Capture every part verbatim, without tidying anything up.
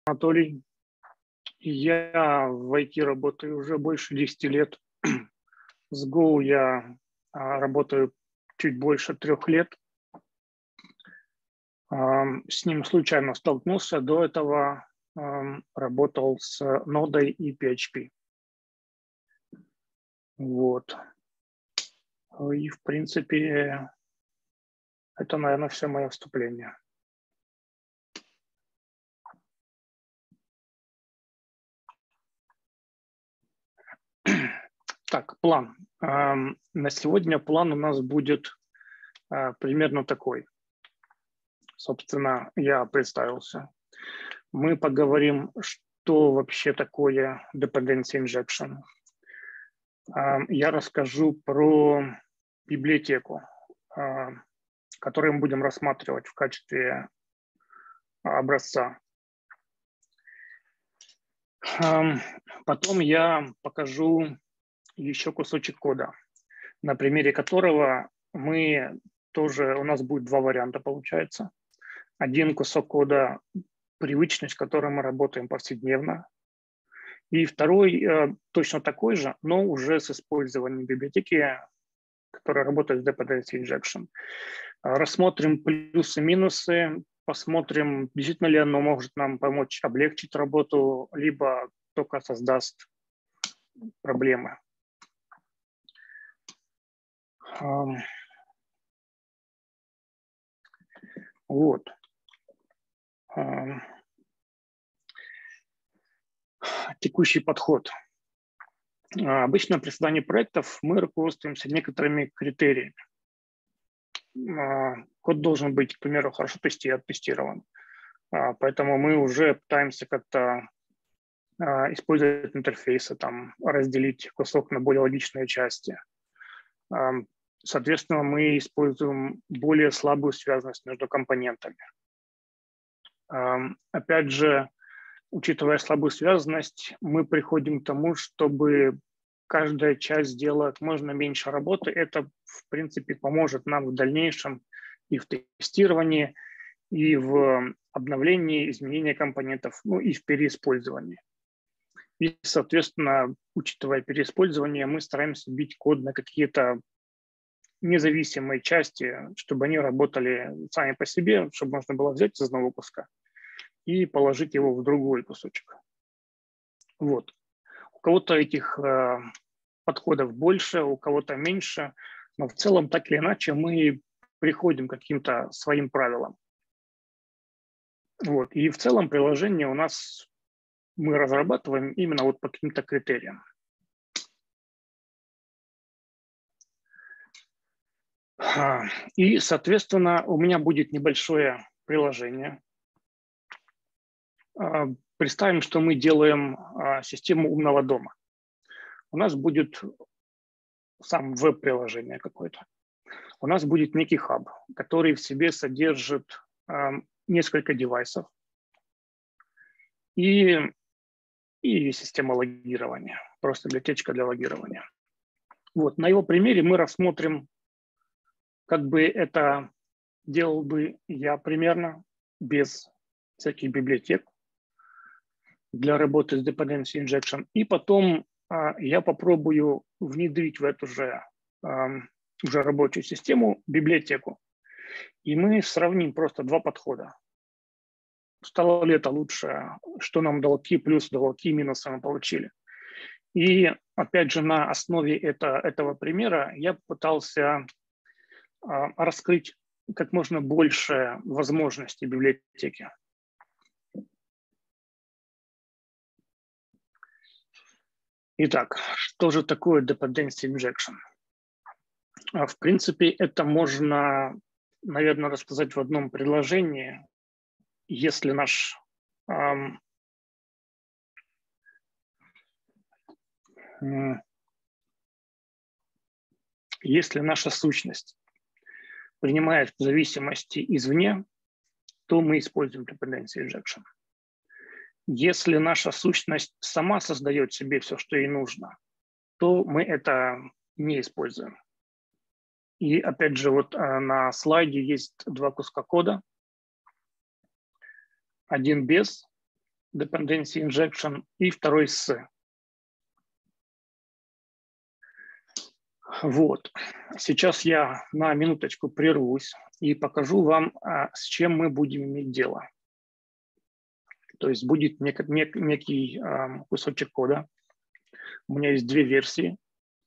Анатолий. Я в ай ти работаю уже больше десяти лет. С Go я работаю чуть больше трех лет. С ним случайно столкнулся. До этого работал с нодой и пи эйч пи. Вот. И, в принципе, это, наверное, все мое вступление. Так, план. На сегодня план у нас будет примерно такой. Собственно, я представился. Мы поговорим, что вообще такое dependency injection. Я расскажу про библиотеку, которую мы будем рассматривать в качестве образца. Потом я покажу еще кусочек кода, на примере которого мы тоже, у нас будет два варианта получается. Один кусок кода – привычный, с которым мы работаем повседневно. И второй э, точно такой же, но уже с использованием библиотеки, которая работает с dependency injection. Рассмотрим плюсы-минусы, посмотрим, действительно ли оно может нам помочь облегчить работу, либо только создаст проблемы. Вот. Текущий подход. Обычно при создании проектов мы руководствуемся некоторыми критериями. Код должен быть, к примеру, хорошо оттестирован. Поэтому мы уже пытаемся как-то использовать интерфейсы, там, разделить кусок на более логичные части. Соответственно, мы используем более слабую связанность между компонентами. Опять же, учитывая слабую связанность, мы приходим к тому, чтобы каждая часть сделала как можно меньше работы. Это, в принципе, поможет нам в дальнейшем и в тестировании, и в обновлении, изменении компонентов, ну и в переиспользовании. И, соответственно, учитывая переиспользование, мы стараемся бить код на какие-то независимые части, чтобы они работали сами по себе, чтобы можно было взять из одного куска и положить его в другой кусочек. Вот. У кого-то этих э, подходов больше, у кого-то меньше, но в целом так или иначе мы приходим к каким-то своим правилам. Вот. И в целом приложение у нас мы разрабатываем именно вот по каким-то критериям. И, соответственно, у меня будет небольшое приложение. Представим, что мы делаем систему умного дома. У нас будет сам веб-приложение какое-то. У нас будет некий хаб, который в себе содержит несколько девайсов и, и система логирования, просто библиотечка для логирования. Вот, на его примере мы рассмотрим, как бы это делал бы я примерно без всяких библиотек для работы с dependency injection. И потом а, я попробую внедрить в эту же, а, уже рабочую систему библиотеку. И мы сравним просто два подхода. Стало ли это лучше, что нам дал какие плюсы дало, какие минусы мы получили. И опять же на основе это, этого примера я пытался а, раскрыть как можно больше возможностей библиотеки. Итак, что же такое dependency injection? В принципе, это можно, наверное, рассказать в одном предложении. Если наш эм, если наша сущность принимает зависимости извне, то мы используем dependency injection. Если наша сущность сама создает себе все, что ей нужно, то мы это не используем. И опять же, вот на слайде есть два куска кода. Один без dependency injection, и второй с. Вот. Сейчас я на минуточку прервусь и покажу вам, с чем мы будем иметь дело. То есть будет нек нек некий кусочек кода. У меня есть две версии.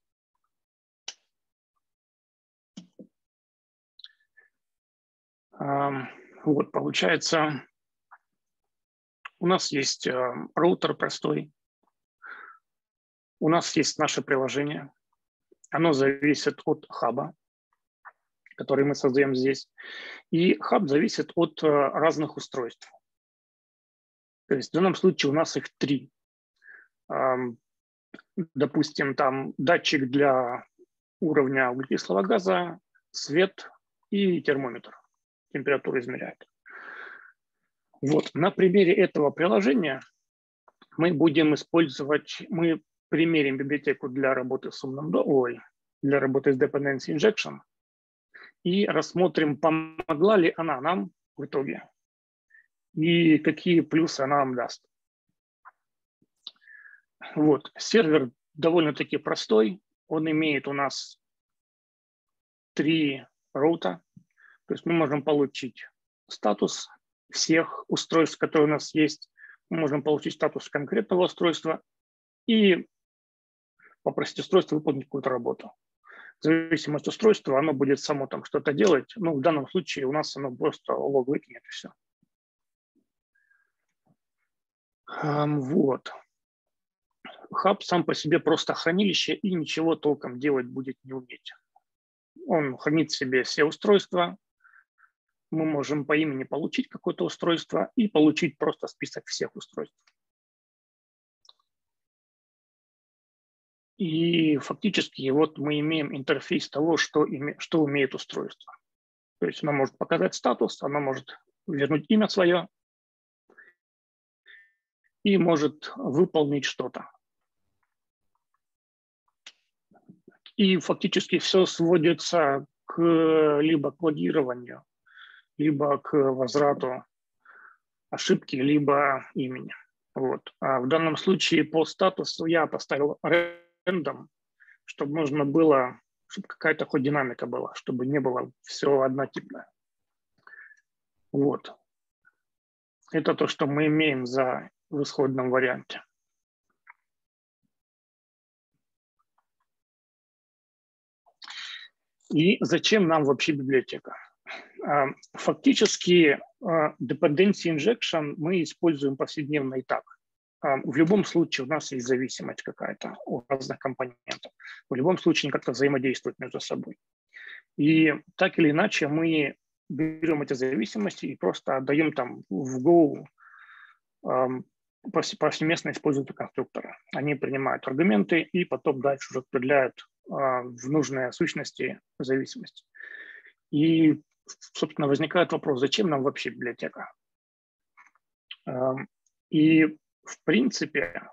Вот, получается, у нас есть роутер простой, у нас есть наше приложение, оно зависит от хаба, который мы создаем здесь, и хаб зависит от разных устройств. То есть в данном случае у нас их три. Допустим, там датчик для уровня углекислого газа, свет и термометр. Температуру измеряет. Вот, на примере этого приложения мы будем использовать, мы примерим библиотеку для работы с умным, ой, для работы с Dependency Injection и рассмотрим, помогла ли она нам в итоге и какие плюсы она нам даст. Вот, сервер довольно-таки простой, он имеет у нас три роута, то есть мы можем получить статус всех устройств, которые у нас есть, мы можем получить статус конкретного устройства и попросить устройство выполнить какую-то работу. В зависимости от устройства оно будет само там что-то делать. Ну, в данном случае у нас оно просто лог выкинет и все. Вот. Хаб сам по себе просто хранилище и ничего толком делать будет не уметь. Он хранит в себе все устройства. Мы можем по имени получить какое-то устройство и получить просто список всех устройств. И фактически вот мы имеем интерфейс того, что, име, что умеет устройство. То есть оно может показать статус, оно может вернуть имя свое и может выполнить что-то. И фактически все сводится к либо к логированию, либо к возврату ошибки, либо имени. Вот. А в данном случае по статусу я поставил рандом, чтобы можно было, чтобы какая-то хоть динамика была, чтобы не было все однотипное. Вот. Это то, что мы имеем за в исходном варианте. И зачем нам вообще библиотека? Фактически dependency injection мы используем повседневно и так. В любом случае у нас есть зависимость какая-то у разных компонентов. В любом случае они как-то взаимодействуют между собой. И так или иначе мы берем эти зависимости и просто отдаем там в Go повсеместно используют конструкторы. Они принимают аргументы и потом дальше уже определяют в нужные сущности зависимости. И, собственно, возникает вопрос, зачем нам вообще библиотека? И, в принципе,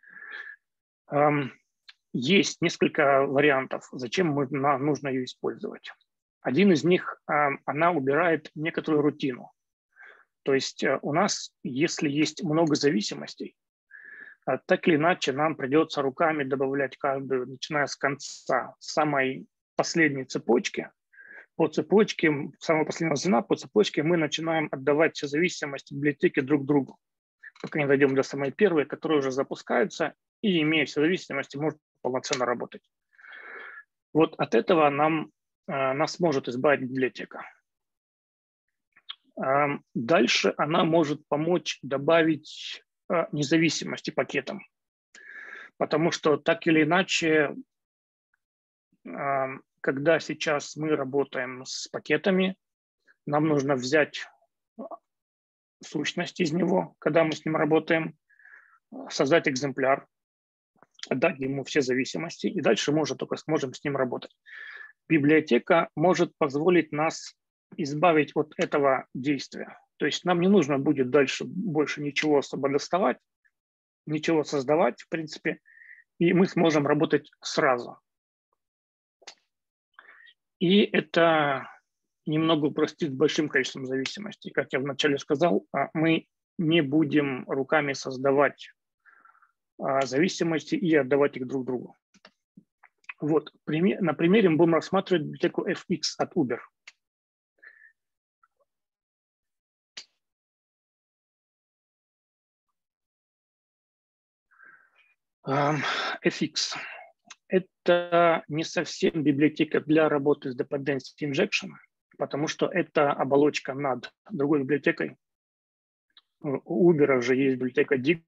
есть несколько вариантов, зачем нам нужно ее использовать. Один из них, она убирает некоторую рутину. То есть у нас, если есть много зависимостей, так или иначе нам придется руками добавлять каждую, начиная с конца самой последней цепочки. По цепочке, самого последнего звена, по цепочке мы начинаем отдавать все зависимости библиотеки друг другу, пока не дойдем до самой первой, которая уже запускается и, имея все зависимости, может полноценно работать. Вот от этого нам, нас может избавить библиотека. Дальше она может помочь добавить независимости пакетам, потому что так или иначе, когда сейчас мы работаем с пакетами, нам нужно взять сущность из него, когда мы с ним работаем, создать экземпляр, отдать ему все зависимости, и дальше мы уже только сможем с ним работать. Библиотека может позволить нас избавить от этого действия. То есть нам не нужно будет дальше больше ничего особо доставать, ничего создавать, в принципе, и мы сможем работать сразу. И это немного упростит большим количеством зависимостей. Как я вначале сказал, мы не будем руками создавать а, зависимости и отдавать их друг другу. Вот, на примере мы будем рассматривать библиотеку эф икс от Uber. эф икс – это не совсем библиотека для работы с dependency injection, потому что это оболочка над другой библиотекой. У Uber же есть библиотека dig.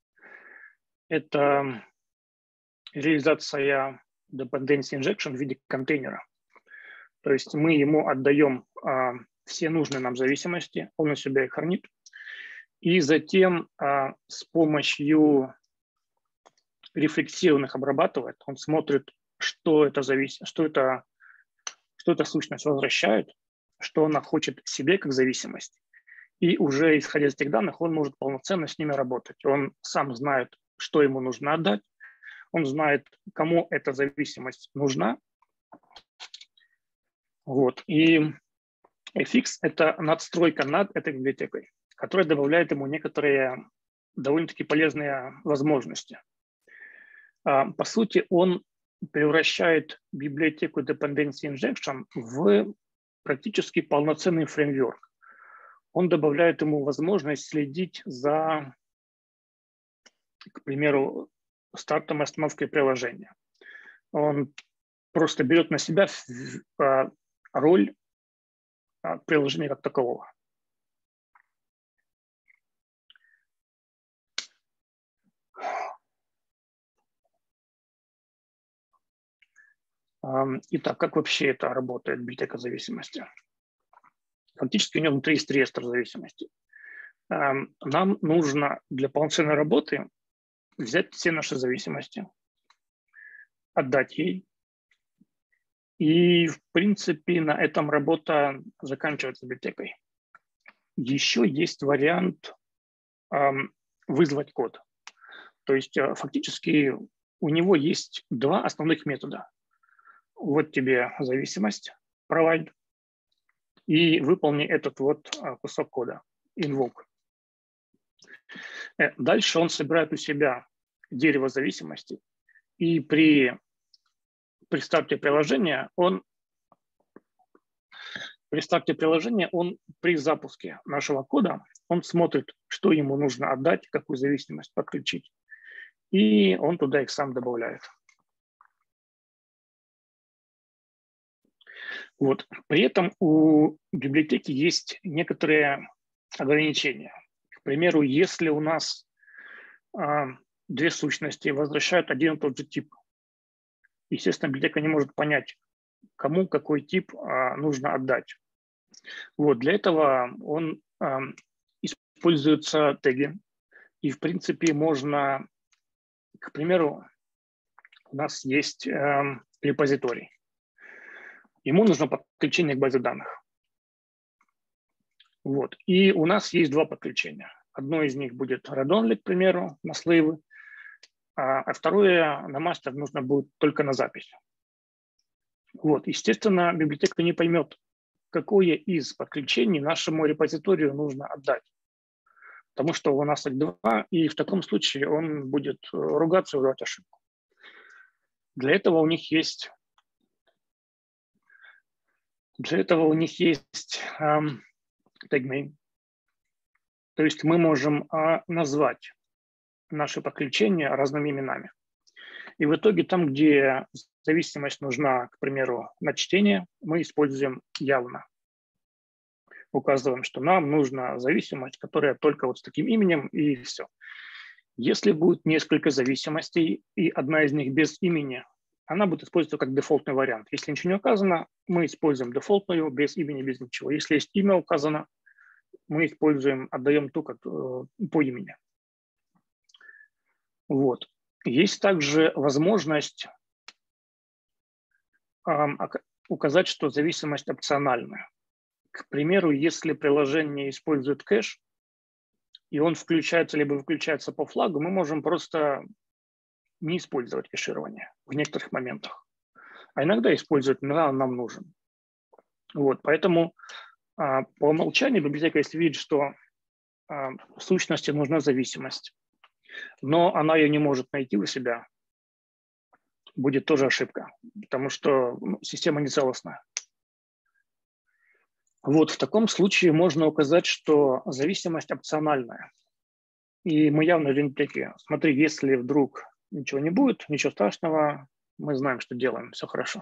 Это реализация dependency injection в виде контейнера. То есть мы ему отдаем а, все нужные нам зависимости, он у себя их хранит, и затем а, с помощью рефлексированных обрабатывает, он смотрит, что это завис... что это, что эта сущность возвращает, что она хочет себе как зависимость. И уже исходя из этих данных, он может полноценно с ними работать. Он сам знает, что ему нужно отдать, он знает, кому эта зависимость нужна. Вот. И эф икс – это надстройка над этой библиотекой, которая добавляет ему некоторые довольно-таки полезные возможности. По сути, он превращает библиотеку Dependency Injection в практически полноценный фреймворк. Он добавляет ему возможность следить за, к примеру, стартом и остановкой приложения. Он просто берет на себя роль приложения как такового. Итак, как вообще это работает, библиотека зависимости? Фактически у него внутри есть реестр зависимостей. Нам нужно для полноценной работы взять все наши зависимости, отдать ей. И, в принципе, на этом работа заканчивается библиотекой. Еще есть вариант вызвать код. То есть фактически у него есть два основных метода. Вот тебе зависимость, provide, и выполни этот вот кусок кода, invoke. Дальше он собирает у себя дерево зависимостей, и при, при старте приложения он при старте приложения он при запуске нашего кода он смотрит, что ему нужно отдать, какую зависимость подключить, и он туда их сам добавляет. Вот. При этом у библиотеки есть некоторые ограничения. К примеру, если у нас а, две сущности возвращают один и тот же тип, естественно, библиотека не может понять, кому какой тип а, нужно отдать. Вот. Для этого он а, используются теги. И, в принципе, можно, к примеру, у нас есть а, репозиторий. Ему нужно подключение к базе данных. Вот. И у нас есть два подключения. Одно из них будет read-only, к примеру, на слейвы, а второе на мастер нужно будет только на запись. Вот. Естественно, библиотека не поймет, какое из подключений нашему репозиторию нужно отдать. Потому что у нас их два, и в таком случае он будет ругаться и вызывать ошибку. Для этого у них есть Для этого у них есть um, tag name. То есть мы можем uh, назвать наши подключения разными именами. И в итоге там, где зависимость нужна, к примеру, на чтение, мы используем явно. Указываем, что нам нужна зависимость, которая только вот с таким именем, и все. Если будет несколько зависимостей, и одна из них без имени, она будет использоваться как дефолтный вариант. Если ничего не указано, мы используем дефолтную, без имени, без ничего. Если есть имя указано, мы используем, отдаем ту как, э, по имени. Вот. Есть также возможность э, указать, что зависимость опциональная. К примеру, если приложение использует кэш, и он включается либо выключается по флагу, мы можем просто не использовать кэширование в некоторых моментах. А иногда использовать, иногда он нам нужен. Вот, поэтому а, по умолчанию библиотека, если видит, что сущности нужна зависимость, но она ее не может найти у себя, будет тоже ошибка, потому что ну, система не целостная. Вот в таком случае можно указать, что зависимость опциональная. И мы явно говорим такие: смотри, если вдруг ничего не будет, ничего страшного, мы знаем, что делаем, все хорошо.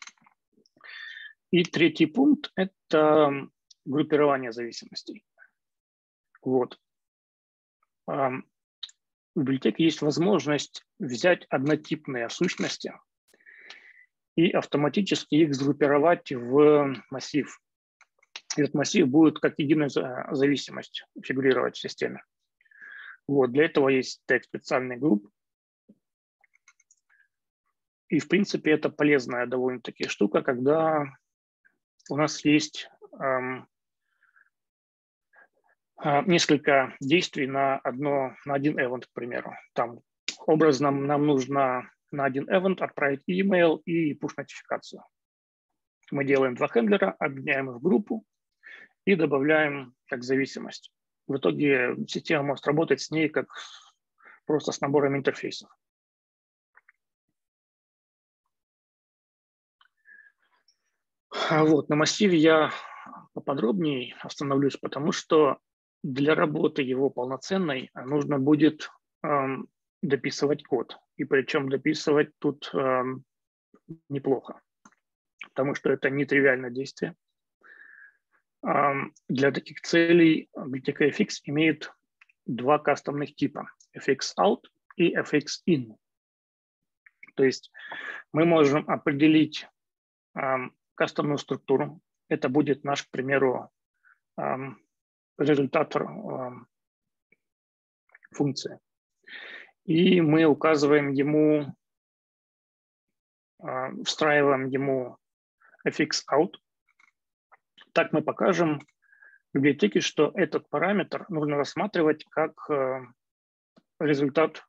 И третий пункт – это группирование зависимостей. Вот. В библиотеке есть возможность взять однотипные сущности и автоматически их сгруппировать в массив. Этот массив будет как единая зависимость фигурировать в системе. Вот. Для этого есть тег специальный групп. И, в принципе, это полезная довольно-таки штука, когда у нас есть эм, э, несколько действий на, одно, на один event, к примеру. Там образно нам нужно на один event отправить email и push-нотификацию. Мы делаем два хендлера, объединяем их в группу и добавляем как зависимость. В итоге система может работать с ней как просто с набором интерфейсов. Вот, на массиве я поподробнее остановлюсь, потому что для работы его полноценной нужно будет эм, дописывать код. И причем дописывать тут эм, неплохо, потому что это нетривиальное действие. Эм, для таких целей библиотека эф икс имеет два кастомных типа – эф икс аут и эф икс ин. То есть мы можем определить эм, кастомную структуру. Это будет наш, к примеру, эм, результатор эм, функции. И мы указываем ему, э, встраиваем ему эф икс аут. Так мы покажем библиотеке, что этот параметр нужно рассматривать как э, результат.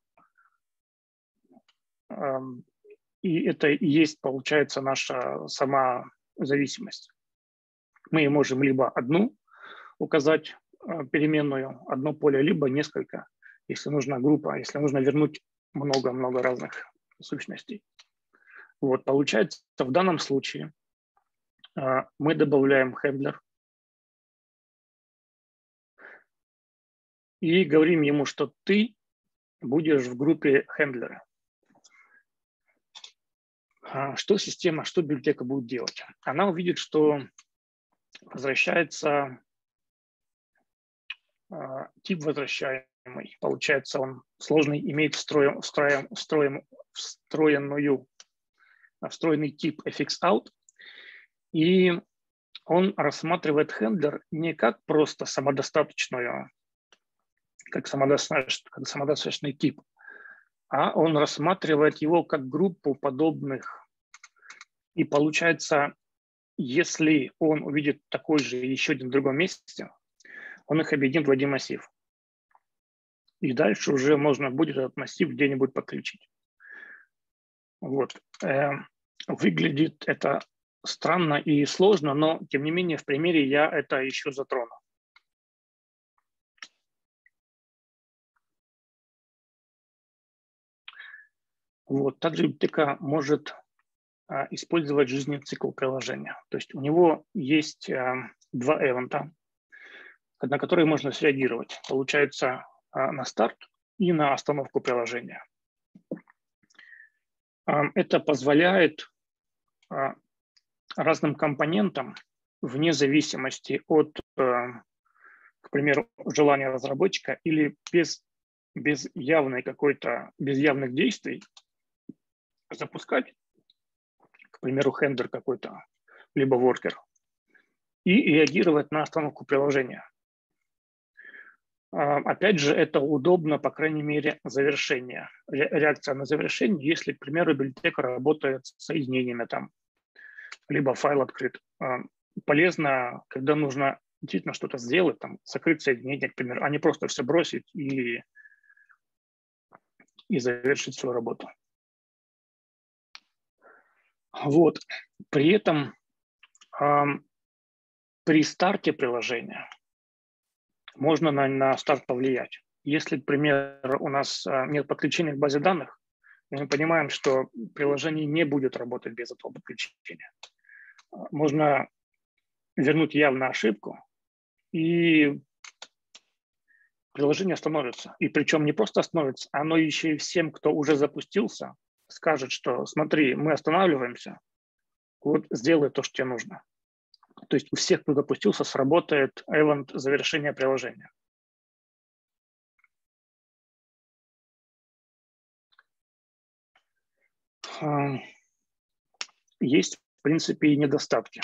Э, и это и есть, получается, наша сама зависимость. Мы можем либо одну указать э, переменную, одно поле, либо несколько, если нужна группа, если нужно вернуть много-много разных сущностей. Вот, получается, в данном случае э, мы добавляем хендлер и говорим ему, что ты будешь в группе хендлера. Что система, что библиотека будет делать? Она увидит, что возвращается э, тип возвращаемый. Получается, он сложный, имеет встроен, встроен, встроен, встроенную, встроенный тип эф икс аут. И он рассматривает хендлер не как просто самодостаточную, как самодостаточный, как самодостаточный тип, а он рассматривает его как группу подобных. И получается, если он увидит такой же еще один в другом месте, он их объединит в один массив. И дальше уже можно будет этот массив где-нибудь подключить. Вот. Выглядит это странно и сложно, но тем не менее в примере я это еще затрону. Вот. Также библиотека может а, использовать жизненный цикл приложения. То есть у него есть а, два эвента, на которые можно среагировать. Получается, а, на старт и на остановку приложения. А, это позволяет а, разным компонентам, вне зависимости от, а, к примеру, желания разработчика или без, без явной какой-то, без явных действий, запускать, к примеру, хендлер какой-то, либо воркер, и реагировать на остановку приложения. Опять же, это удобно, по крайней мере, завершение. Реакция на завершение, если, к примеру, библиотека работает с соединениями, там, либо файл открыт. Полезно, когда нужно действительно что-то сделать, там, закрыть соединение, к примеру, а не просто все бросить и, и завершить свою работу. Вот. При этом э, при старте приложения можно на, на старт повлиять. Если, к примеру, у нас нет подключения к базе данных, мы понимаем, что приложение не будет работать без этого подключения. Можно вернуть явно ошибку, и приложение остановится. И причем не просто остановится, оно еще и всем, кто уже запустился, скажет, что смотри, мы останавливаемся, вот сделай то, что тебе нужно. То есть у всех, кто запустился, сработает event завершения приложения. Есть, в принципе, и недостатки.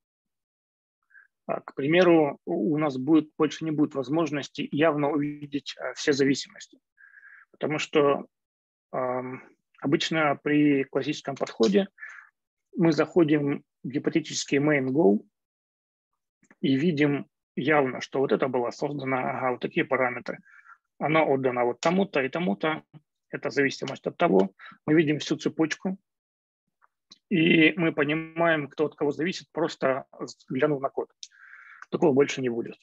К примеру, у нас будет, больше не будет возможности явно увидеть все зависимости. Потому что э, обычно при классическом подходе мы заходим в гипотетический main goal и видим явно, что вот это было создано, ага, вот такие параметры. Она отдана вот тому-то и тому-то. Это зависимость от того. Мы видим всю цепочку. И мы понимаем, кто от кого зависит, просто глянув на код. Такого больше не будет.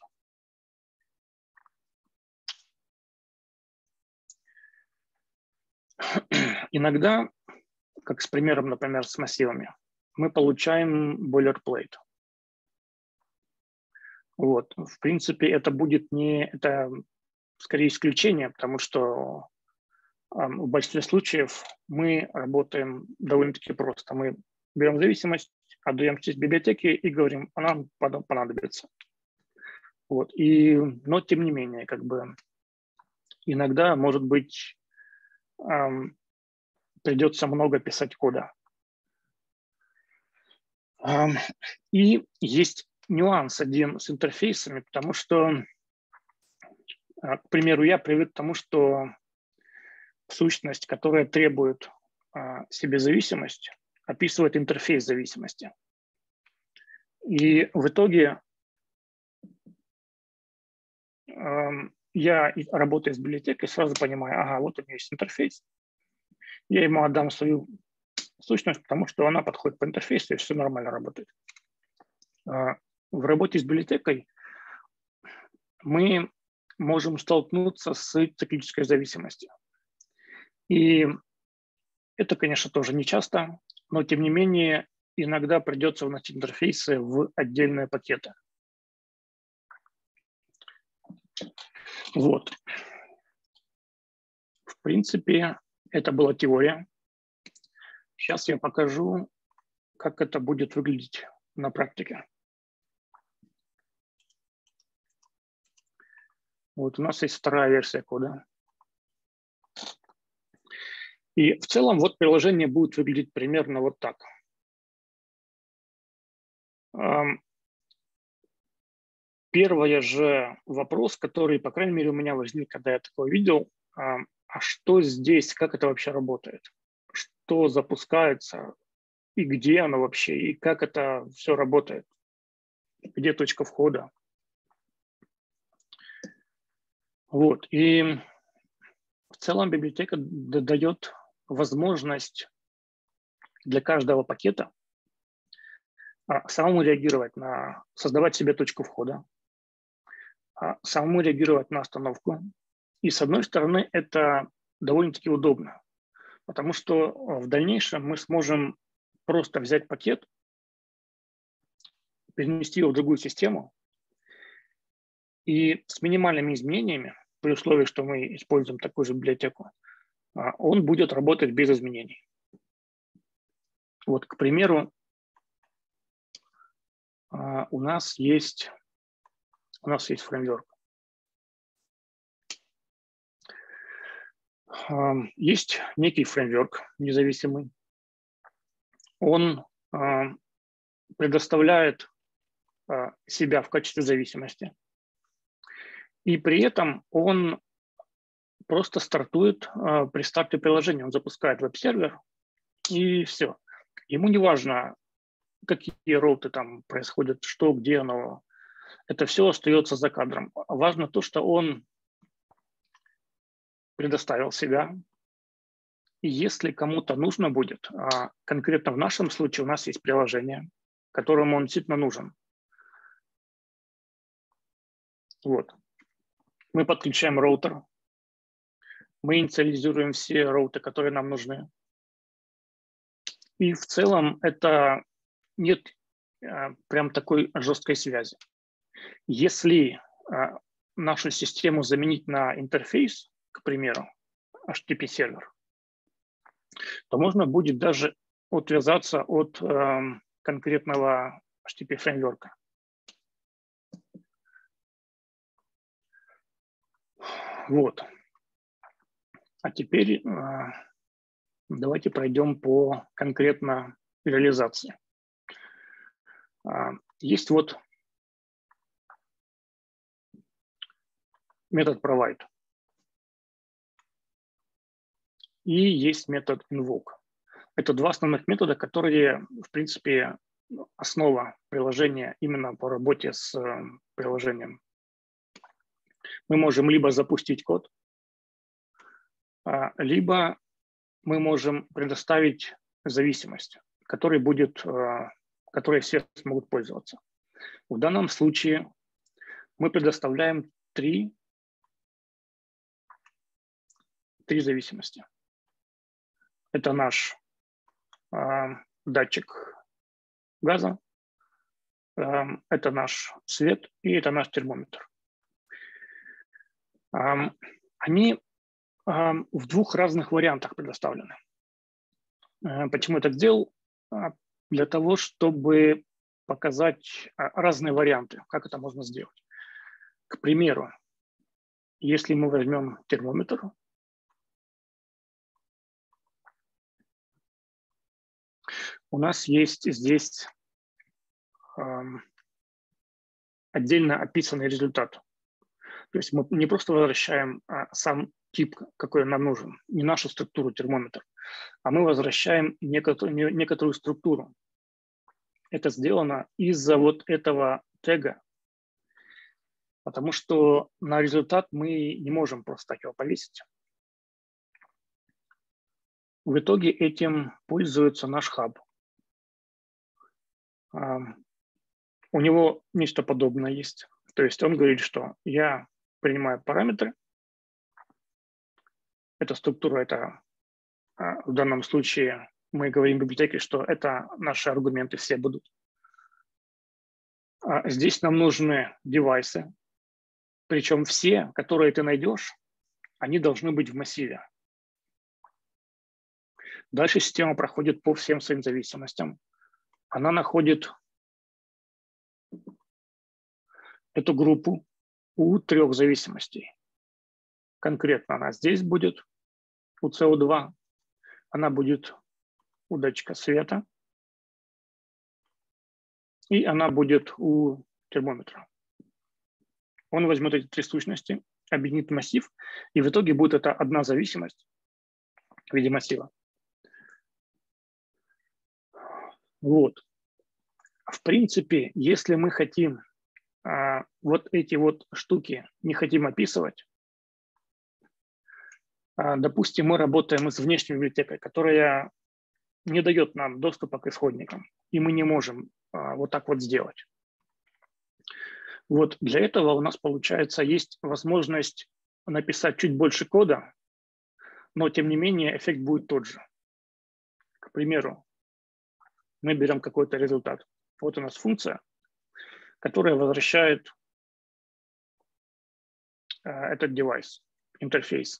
Иногда, как с примером, например, с массивами, мы получаем boilerplate. Вот. В принципе, это будет не, это скорее исключение, потому что э, в большинстве случаев мы работаем довольно-таки просто. Мы берем зависимость, отдаем часть библиотеки и говорим, она нам понадобится. Вот. И, но тем не менее, как бы иногда, может быть, эм, придется много писать кода. Эм, и есть нюанс один с интерфейсами, потому что, э, к примеру, я привык к тому, что сущность, которая требует э, себе зависимость, описывает интерфейс зависимости. И в итоге э, я, работая с библиотекой, сразу понимаю, ага, вот у меня есть интерфейс. Я ему отдам свою сущность, потому что она подходит по интерфейсу, и все нормально работает. В работе с библиотекой мы можем столкнуться с циклической зависимостью. И это, конечно, тоже не часто, но тем не менее иногда придется вносить интерфейсы в отдельные пакеты. Вот. В принципе, это была теория. Сейчас я покажу, как это будет выглядеть на практике. Вот у нас есть вторая версия кода. И в целом вот приложение будет выглядеть примерно вот так. Первый же вопрос, который, по крайней мере, у меня возник, когда я такое видел, а что здесь, как это вообще работает? Что запускается и где оно вообще, и как это все работает? Где точка входа? Вот, и в целом библиотека дает возможность для каждого пакета самому реагировать на, создавать себе точку входа, самому реагировать на остановку. И с одной стороны, это довольно-таки удобно, потому что в дальнейшем мы сможем просто взять пакет, перенести его в другую систему, и с минимальными изменениями, при условии, что мы используем такую же библиотеку, он будет работать без изменений. Вот, к примеру, у нас есть, у нас есть фреймворк. Есть некий фреймворк независимый. Он предоставляет себя в качестве зависимости. И при этом он просто стартует при старте приложения. Он запускает веб-сервер, и все. Ему не важно, какие роуты там происходят, что, где оно. Это все остается за кадром. Важно то, что он предоставил себя. И если кому-то нужно будет, конкретно в нашем случае у нас есть приложение, которому он действительно нужен. Вот. Мы подключаем роутер. Мы инициализируем все роуты, которые нам нужны. И в целом это нет а, прям такой жесткой связи. Если а, нашу систему заменить на интерфейс, к примеру, эйч ти ти пи-сервер, то можно будет даже отвязаться от э, конкретного эйч ти ти пи-фреймворка. Вот. А теперь э, давайте пройдем по конкретно реализации. Э, есть вот метод provide. И есть метод invoke. Это два основных метода, которые, в принципе, основа приложения именно по работе с э, приложением. Мы можем либо запустить код, либо мы можем предоставить зависимость, которой будет, которой все смогут пользоваться. В данном случае мы предоставляем три, три зависимости. Это наш э, датчик газа, э, это наш свет и это наш термометр. Э, они в двух разных вариантах предоставлены. Почему я так сделал? Для того, чтобы показать разные варианты, как это можно сделать. К примеру, если мы возьмем термометр, у нас есть здесь отдельно описанный результат. То есть мы не просто возвращаем сам тип, какой нам нужен, не нашу структуру термометра, а мы возвращаем некоторую, некоторую структуру. Это сделано из-за вот этого тега, потому что на результат мы не можем просто так его повесить. В итоге этим пользуется наш хаб. У него нечто подобное есть. То есть он говорит, что я принимаю параметры. Эта структура, это в данном случае мы говорим в библиотеке, что это наши аргументы все будут. Здесь нам нужны девайсы, причем все, которые ты найдешь, они должны быть в массиве. Дальше система проходит по всем своим зависимостям. Она находит эту группу у трех зависимостей. Конкретно она здесь будет, у си о два, она будет у датчика света, и она будет у термометра. Он возьмет эти три сущности, объединит массив, и в итоге будет это одна зависимость в виде массива. Вот. В принципе, если мы хотим а, вот эти вот штуки не хотим описывать, а, допустим, мы работаем с внешней библиотекой, которая не дает нам доступа к исходникам, и мы не можем а, вот так вот сделать. Вот для этого у нас, получается, есть возможность написать чуть больше кода, но тем не менее эффект будет тот же. К примеру, мы берем какой-то результат. Вот у нас функция, которая возвращает э, этот девайс, интерфейс.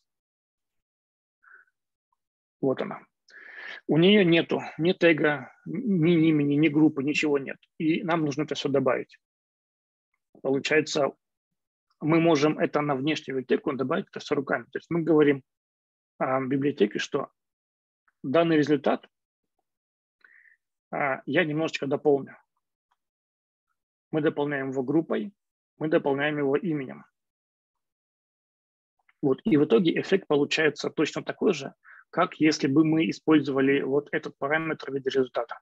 Вот она. У нее нету ни тега, ни имени, ни группы, ничего нет. И нам нужно это все добавить. Получается, мы можем это на внешнюю библиотеку добавить это все руками. То есть мы говорим э, библиотеке, что данный результат э, я немножечко дополню. Мы дополняем его группой, мы дополняем его именем. Вот. И в итоге эффект получается точно такой же, как если бы мы использовали вот этот параметр в виде результата.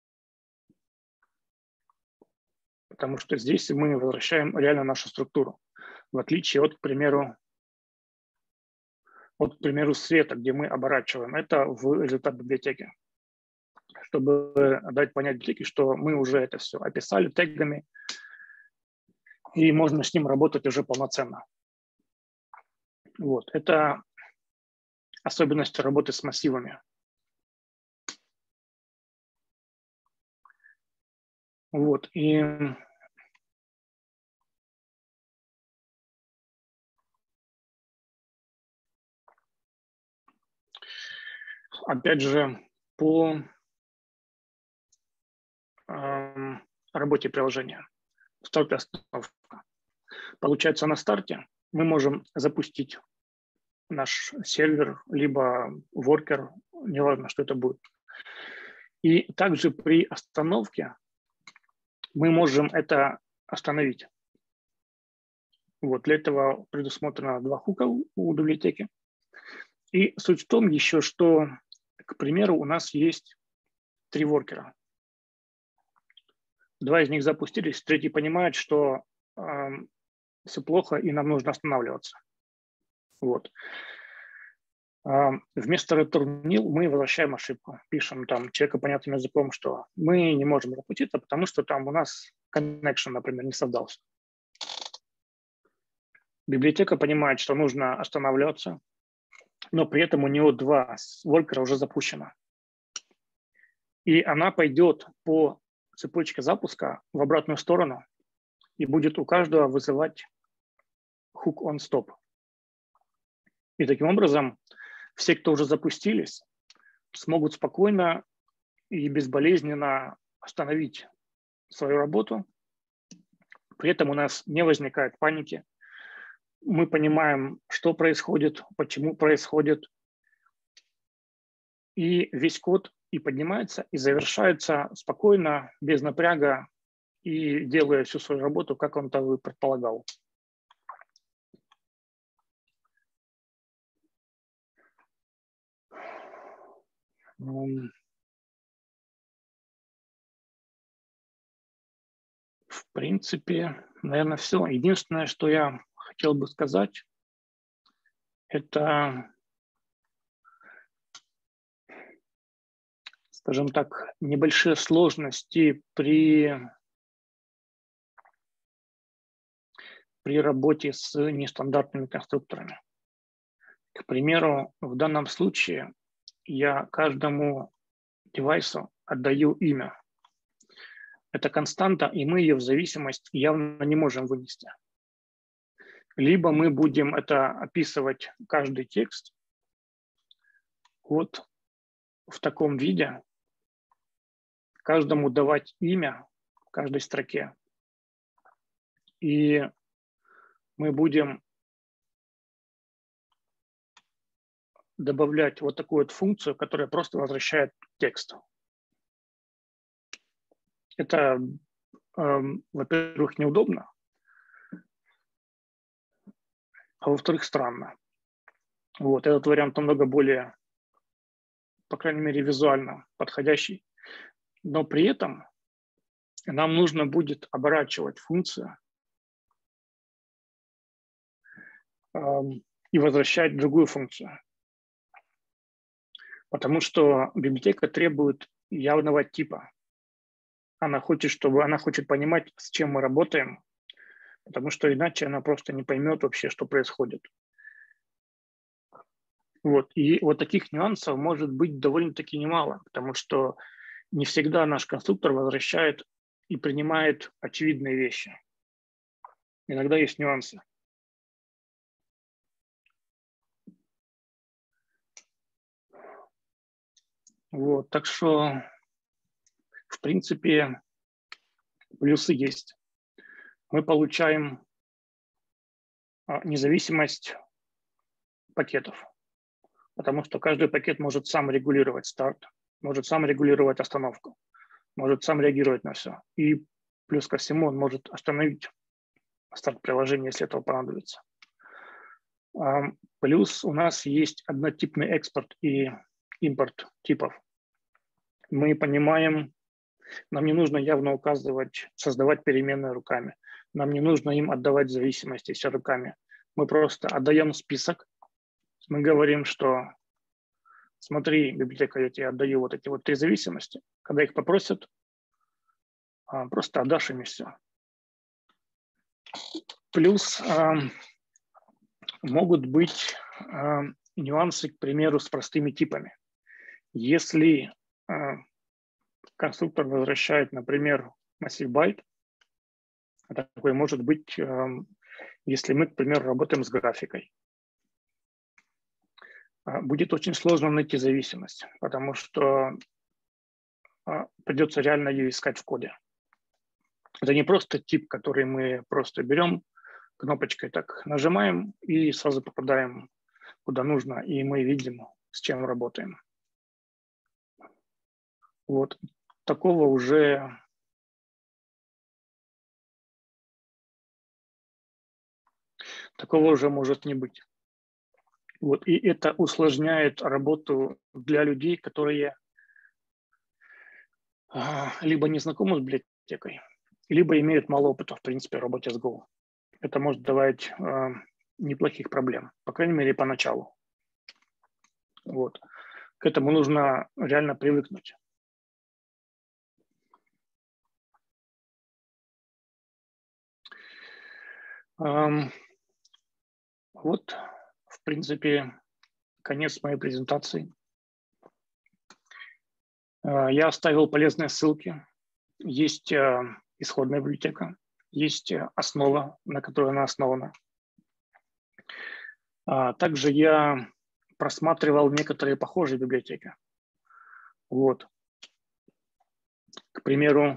Потому что здесь мы возвращаем реально нашу структуру. В отличие от, к примеру, от, к примеру, света, где мы оборачиваем это в результат библиотеки. Чтобы дать понять библиотеке, что мы уже это все описали тегами, и можно с ним работать уже полноценно. Вот, это особенности работы с массивами. Вот, и опять же, по э, работе приложения. Старт и остановка. Получается, на старте мы можем запустить наш сервер, либо воркер, неважно, что это будет. И также при остановке мы можем это остановить. Вот, для этого предусмотрено два хука у библиотеки. И суть в том еще, что, к примеру, у нас есть три воркера. Два из них запустились, третий понимает, что э, все плохо и нам нужно останавливаться. Вот. Э, вместо return nil мы возвращаем ошибку. Пишем там человеку понятным языком, что мы не можем запуститься, потому что там у нас connection, например, не совдался. Библиотека понимает, что нужно останавливаться, но при этом у нее два воркера уже запущено. И она пойдет по цепочке запуска в обратную сторону и будет у каждого вызывать hook on stop. И таким образом все, кто уже запустились, смогут спокойно и безболезненно остановить свою работу. При этом у нас не возникает паники. Мы понимаем, что происходит, почему происходит. И весь код и поднимается, и завершается спокойно, без напряга, и делая всю свою работу, как он того и предполагал. В принципе, наверное, все. Единственное, что я хотел бы сказать, это, скажем так, небольшие сложности при, при работе с нестандартными конструкторами. К примеру, в данном случае я каждому девайсу отдаю имя. Это константа, и мы ее в зависимость явно не можем вынести. Либо мы будем это описывать каждый текст вот в таком виде, каждому давать имя в каждой строке. И мы будем добавлять вот такую вот функцию, которая просто возвращает текст. Это, э, во-первых, неудобно, а во-вторых, странно. Вот, этот вариант намного более, по крайней мере, визуально подходящий. Но при этом нам нужно будет оборачивать функцию э, и возвращать другую функцию. Потому что библиотека требует явного типа. Она хочет, чтобы она хочет понимать, с чем мы работаем, потому что иначе она просто не поймет вообще, что происходит. Вот. И вот таких нюансов может быть довольно-таки немало, потому что не всегда наш конструктор возвращает и принимает очевидные вещи. Иногда есть нюансы. Вот. Так что, в принципе, плюсы есть. Мы получаем независимость пакетов, потому что каждый пакет может сам регулировать старт, может сам регулировать остановку, может сам реагировать на все. И плюс ко всему он может остановить старт приложения, если этого понадобится. Плюс у нас есть однотипный экспорт и импорт типов. Мы понимаем, нам не нужно явно указывать, создавать переменные руками. Нам не нужно им отдавать зависимости все руками. Мы просто отдаем список. Мы говорим, что смотри, библиотека, я тебе отдаю вот эти вот три зависимости. Когда их попросят, просто отдашь им и все. Плюс могут быть э, нюансы, к примеру, с простыми типами. Если э, конструктор возвращает, например, массив байт, такой может быть, э, если мы, к примеру, работаем с графикой. Э, будет очень сложно найти зависимость, потому что э, придется реально ее искать в коде. Это не просто тип, который мы просто берем, кнопочкой так нажимаем и сразу попадаем куда нужно, и мы видим, с чем работаем. Вот такого уже такого уже может не быть. Вот, и это усложняет работу для людей, которые а, либо не знакомы с библиотекой, либо имеют мало опыта, в принципе, в работе с Go. Это может давать а, неплохих проблем, по крайней мере, поначалу. Вот. К этому нужно реально привыкнуть. Um, вот, в принципе, конец моей презентации. Uh, я оставил полезные ссылки. Есть uh, исходная библиотека, есть uh, основа, на которой она основана. Uh, также я просматривал некоторые похожие библиотеки. Вот. К примеру,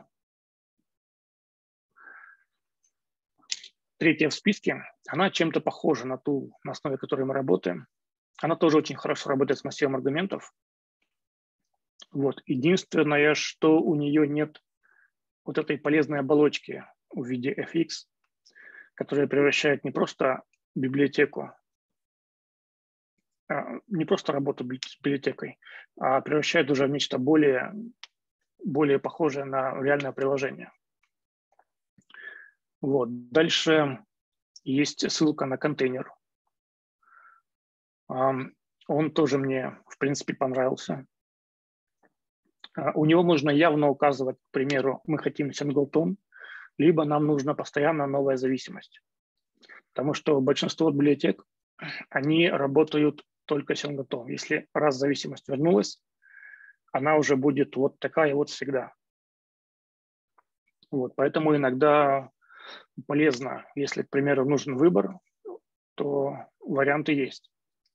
третья в списке, она чем-то похожа на ту, на основе которой мы работаем. Она тоже очень хорошо работает с массивом аргументов. Вот. Единственное, что у нее нет вот этой полезной оболочки в виде эф икс, которая превращает не просто библиотеку, не просто работу с библиотекой, а превращает уже в нечто более, более похожее на реальное приложение. Вот. Дальше есть ссылка на контейнер. Он тоже мне, в принципе, понравился. У него можно явно указывать, к примеру, мы хотим синглтон, либо нам нужна постоянно новая зависимость. Потому что большинство библиотек, они работают только синглтон. Если раз зависимость вернулась, она уже будет вот такая вот всегда. Вот, поэтому иногда полезно, если, к примеру, нужен выбор, то варианты есть.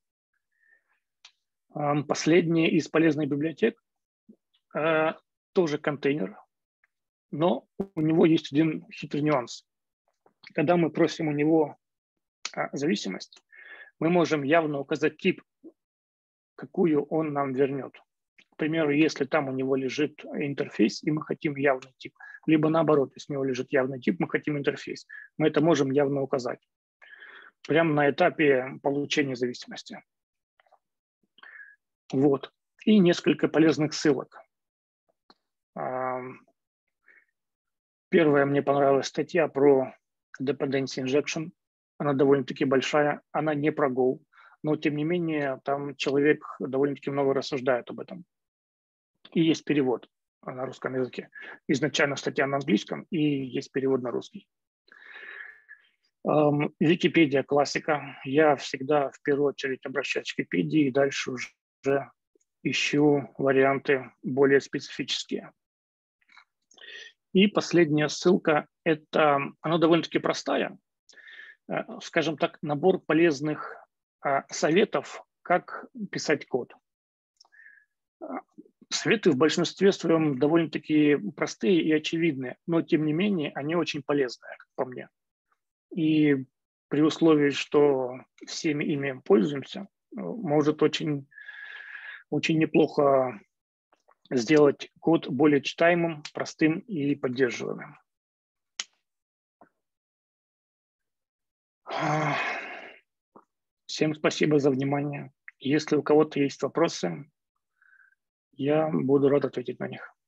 Последний из полезных библиотек тоже контейнер, но у него есть один хитрый нюанс. Когда мы просим у него зависимость, мы можем явно указать тип, какую он нам вернет. К примеру, если там у него лежит интерфейс, и мы хотим явный тип, либо наоборот, если у него лежит явный тип, мы хотим интерфейс, мы это можем явно указать. Прямо на этапе получения зависимости. Вот. И несколько полезных ссылок. Первая, мне понравилась статья про dependency injection. Она довольно-таки большая, она не про Go, но тем не менее там человек довольно-таки много рассуждает об этом. И есть перевод на русском языке. Изначально статья на английском, и есть перевод на русский. Википедия классика. Я всегда в первую очередь обращаюсь к Википедии, и дальше уже ищу варианты более специфические. И последняя ссылка, это, она довольно-таки простая, скажем так, набор полезных советов, как писать код. Советы в большинстве своем довольно-таки простые и очевидные, но тем не менее они очень полезные, как по мне. И при условии, что всеми ими пользуемся, может очень, очень неплохо сделать код более читаемым, простым и поддерживаемым. Всем спасибо за внимание. Если у кого-то есть вопросы, я буду рад ответить на них.